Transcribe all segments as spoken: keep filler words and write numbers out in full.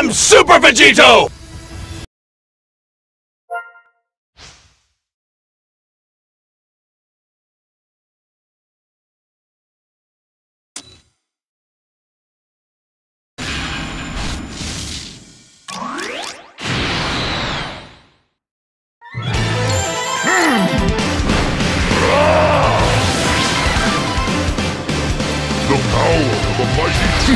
I'm Super Vegito! The power of a mighty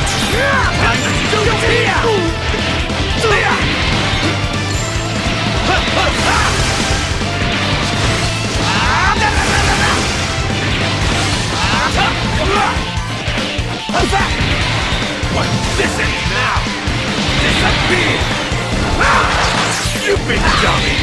What this is now? Disappear! You big dummy!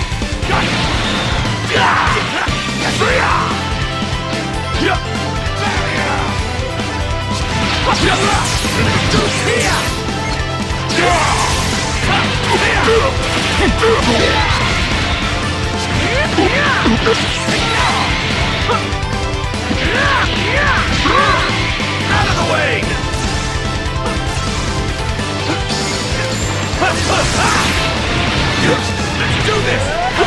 Out of the way! Let's do this!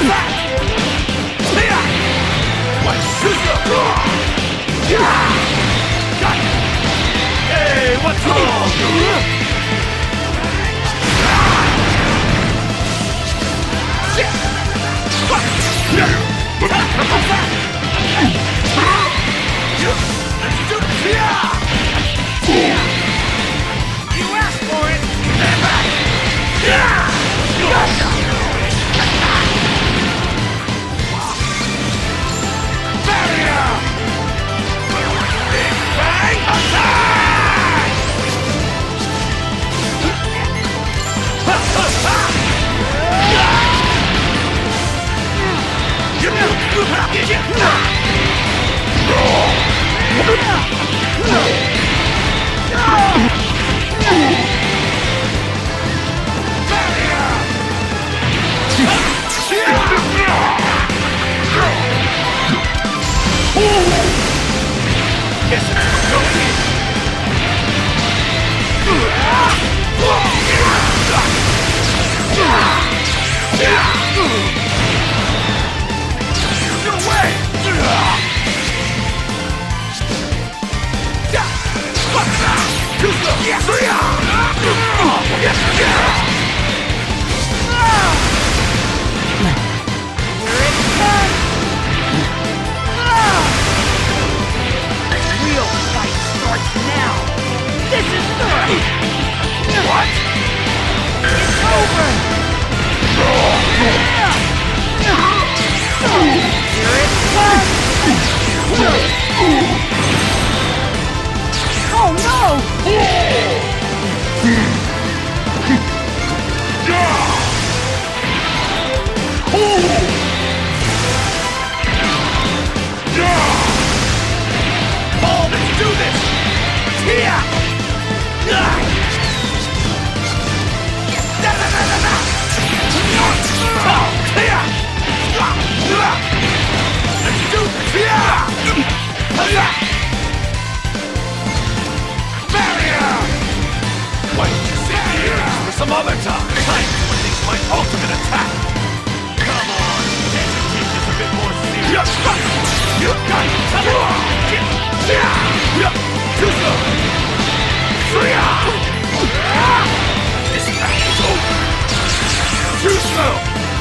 Hey, what's wrong? You asked for it! Stand back! Barrier! Big Bang Attack! Real fight starts now! This is the... What? It's over! Here it comes! Oh no! Oh, let's do this! Here! Let's do this! Barrier! Why don't you sit here for some other time? Time to unleash my ultimate attack! Come on, can't you take this a bit more serious? You got it! Too slow! This battle's over! Too slow!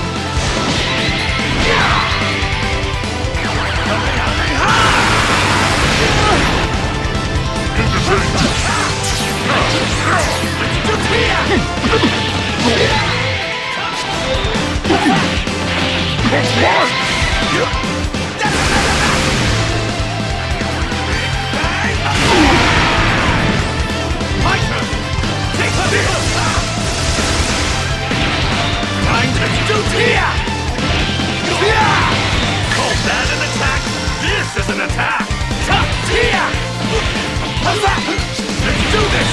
My turn! Take this! Time to do here! Call that an attack? This is an attack! Here! Let's do this!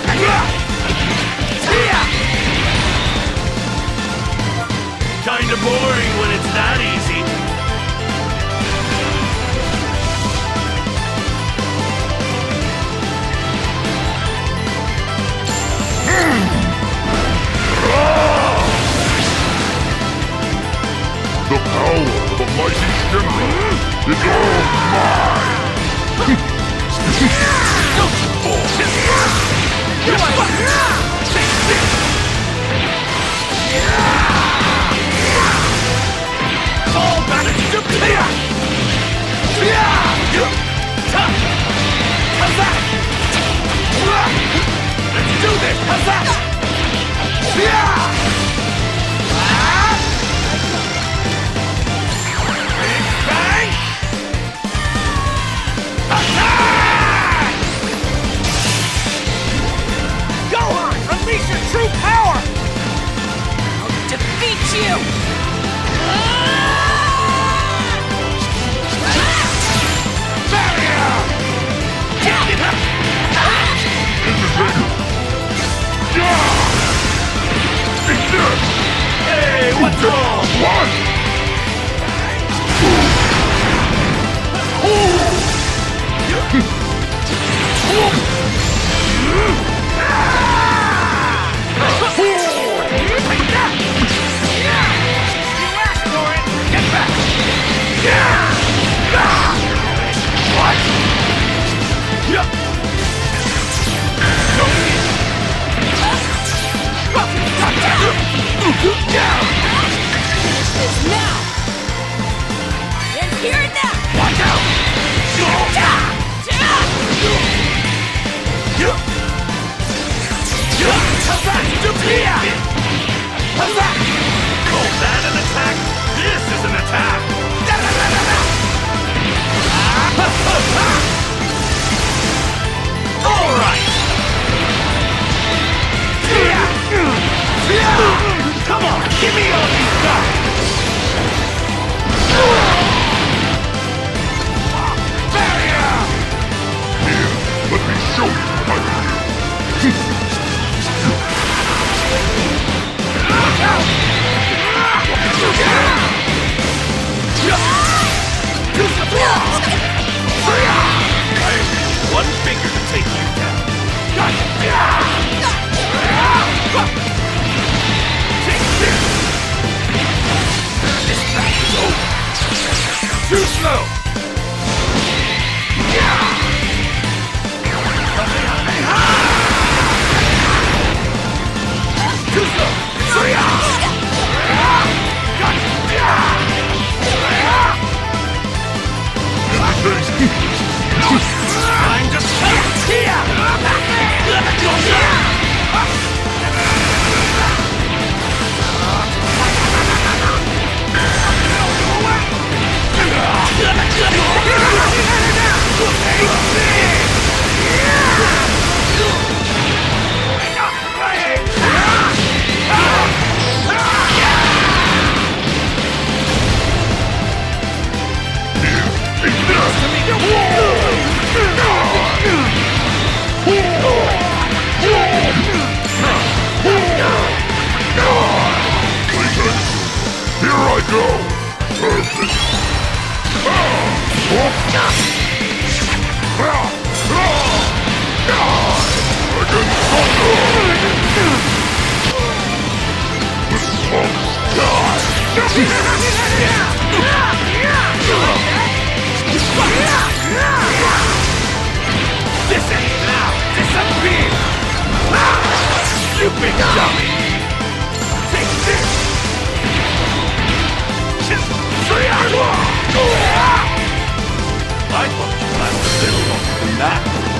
Here! Kinda boring when it's that easy. Fall back to clear! How's that? Let's do this! How's that? Big bang! Attack! Gohan, release your true power! I'll defeat you! Barrier! Hey, what's wrong? What? You asked for it! Get back! What? This now! And here and now! Watch out! How's that? How's that? Call that an attack? This is an attack! All right! Come on, give me all you got! Barrier! Here, let me show you what I can do. Look out! I have one finger to take you down. Take this! This battle is over. Too slow! Too slow! I'm just here! Here I go! Perfect! Against thunder! This punk die! This ain't now! Disappear! You big dummy! Take this! I thought you lasted a little longer than that.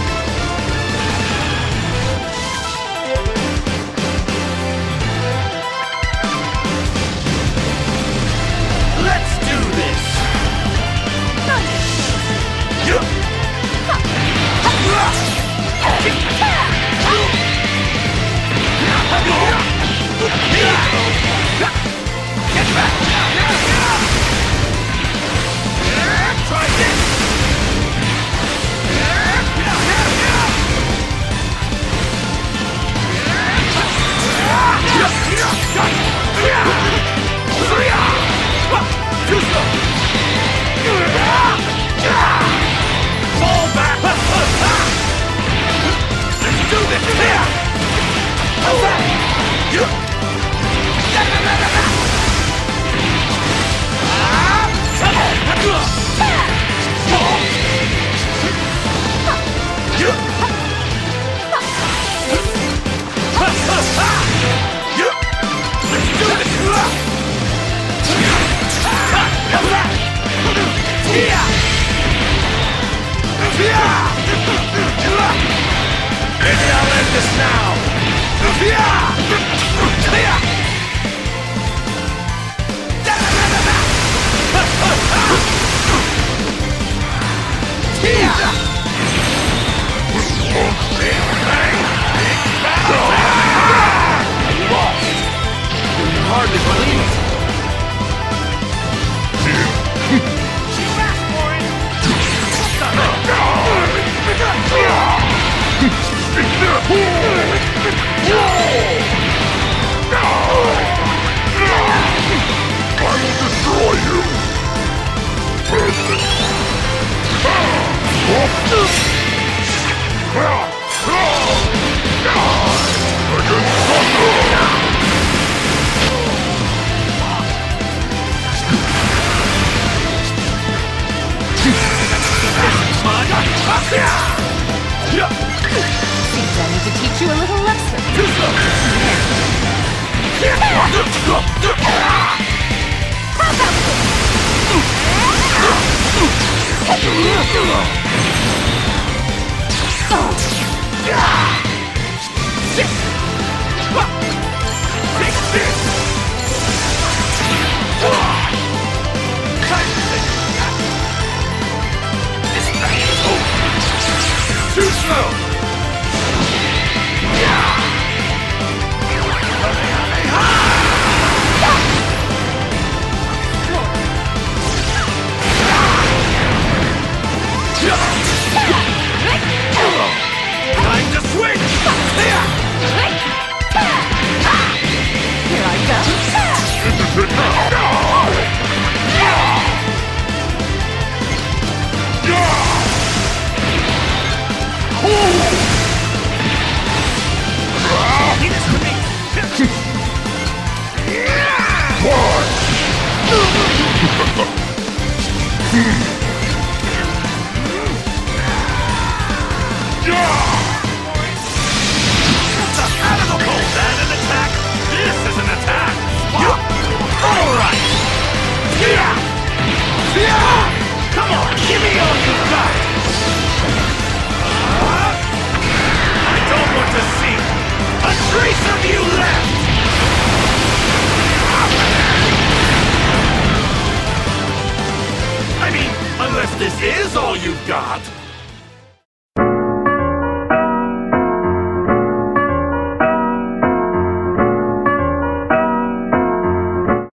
Let's do this! Get back! Try this! this now! Hardly believe it. She asked for it. I will destroy you! Against thunder! Seems I need to teach you a little lesson. Too slow! Time to switch! Here I go. He this to me! Out of the cold! That an attack? This is an attack! Alright! Come on, give me all you got! I don't want to see a trace of you left! I mean, unless this is all you've got!